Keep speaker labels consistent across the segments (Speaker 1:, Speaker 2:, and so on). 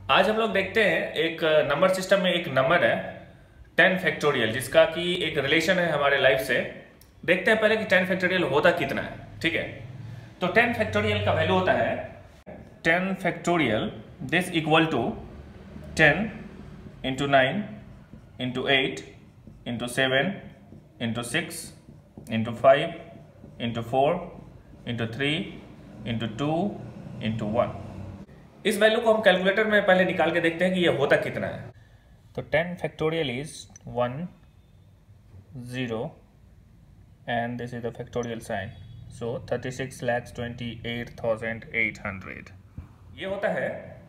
Speaker 1: आज हम लोग देखते हैं एक नंबर सिस्टम में एक नंबर है 10 फैक्टोरियल, जिसका कि एक रिलेशन है हमारे लाइफ से। देखते हैं पहले कि 10 फैक्टोरियल होता कितना है। ठीक है, तो 10 फैक्टोरियल का वैल्यू होता है 10 factorial this equal to 10 into 9 into 8 into 7 into 6 into 5 into 4 into 3 into 2 into 1। इस वैल्यू को हम कैलकुलेटर में पहले निकाल के देखते हैं कि ये होता कितना है। तो 10 factorial is 1 0 and this is the factorial sign, so 36,28,800। ये होता है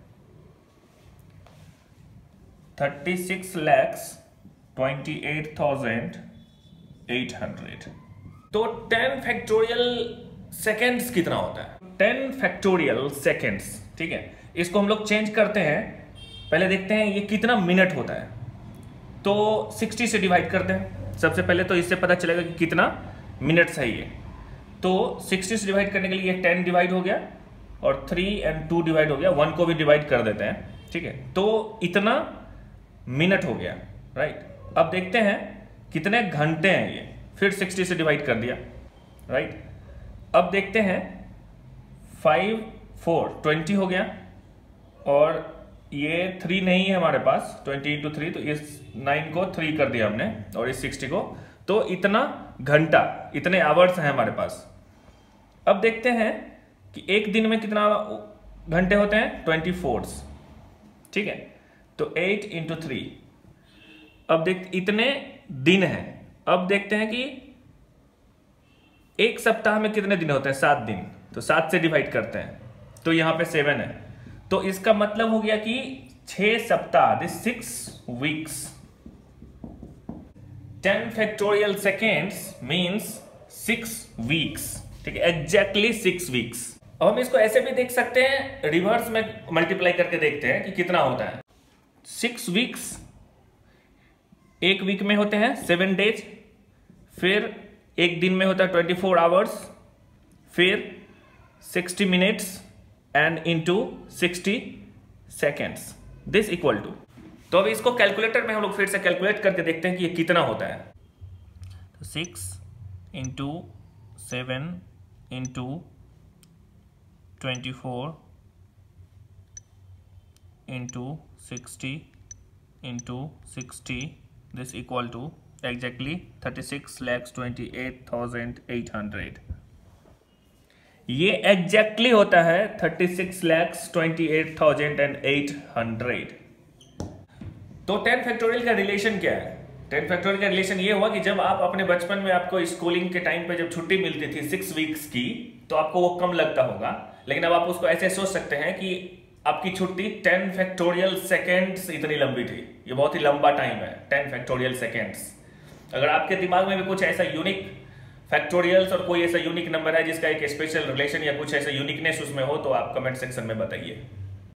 Speaker 1: 36,28,800। तो 10 फैक्टोरियल सेकेंड्स कितना होता है? 10 फैक्टोरियल सेकेंड्स, ठीक है, इसको हम लोग चेंज करते हैं। पहले देखते हैं ये कितना मिनट होता है। तो 60 से डिवाइड करते हैं सबसे पहले, तो इससे पता चलेगा कि कितना मिनट सही है। तो 60 से डिवाइड करने के लिए 10 डिवाइड हो गया और 3 और 2 डिवाइड हो गया, 1 को भी डिवाइड कर देते हैं। ठीक है, तो इतना मिनट हो गया, राइट। अब देखते हैं कितने घंटे हैं ये, फिर 60 से डिवाइड कर दिया, राइट। अब देखते हैं 5 4 20 हो गया और ये 3 नहीं है हमारे पास, 20 इंटू 3, तो इस 9 को 3 कर दिया हमने और इस 60 को, तो इतना घंटा, इतने आवर्स हैं हमारे पास। अब देखते हैं कि एक दिन में कितना घंटे होते हैं, 24। ठीक है, तो 8 इंटू 3। अब देख इतने दिन हैं। अब देखते हैं कि एक सप्ताह में कितने दिन होते हैं, 7 दिन, तो 7 से डिवाइड करते हैं, तो यहां पे 7 है, तो इसका मतलब हो गया कि 6 सप्ताह, this 6 weeks. 10 factorial seconds means 6 weeks. ठीक है, एग्जैक्टली 6 वीक्स। अब हम इसको ऐसे भी देख सकते हैं, रिवर्स में मल्टीप्लाई करके देखते हैं कि कितना होता है। 6 वीक्स, एक वीक में होते हैं 7 डेज, फिर एक दिन में होता है 24 आवर्स, फिर 60 minutes and into 60 seconds, this equal to. तो अब इसको कैलकुलेटर में हम लोग फिर से कैलकुलेट करके देखते हैं कि ये कितना होता है। तो 6 into 7 into 24 into 60 into 60, this equal to exactly 36,28,800। ये एग्जैक्टली होता है 36,28,800। तो 10 फैक्टोरियल का रिलेशन क्या है? 10 फैक्टोरियल का रिलेशन ये हुआ कि जब आप अपने बचपन में, आपको स्कूलिंग के टाइम पे जब छुट्टी मिलती थी 6 वीक्स की, तो आपको वो कम लगता होगा, लेकिन अब आप उसको ऐसे सोच सकते हैं कि आपकी छुट्टी 10 फैक्टोरियल सेकेंड्स इतनी लंबी थी। ये बहुत ही लंबा टाइम है, 10 फैक्टोरियल सेकेंड्स। अगर आपके दिमाग में भी कुछ ऐसा यूनिक फैक्टोरियल्स और कोई ऐसा यूनिक नंबर है जिसका एक स्पेशल रिलेशन या कुछ ऐसा यूनिकनेस उसमें हो, तो आप कमेंट सेक्शन में बताइए।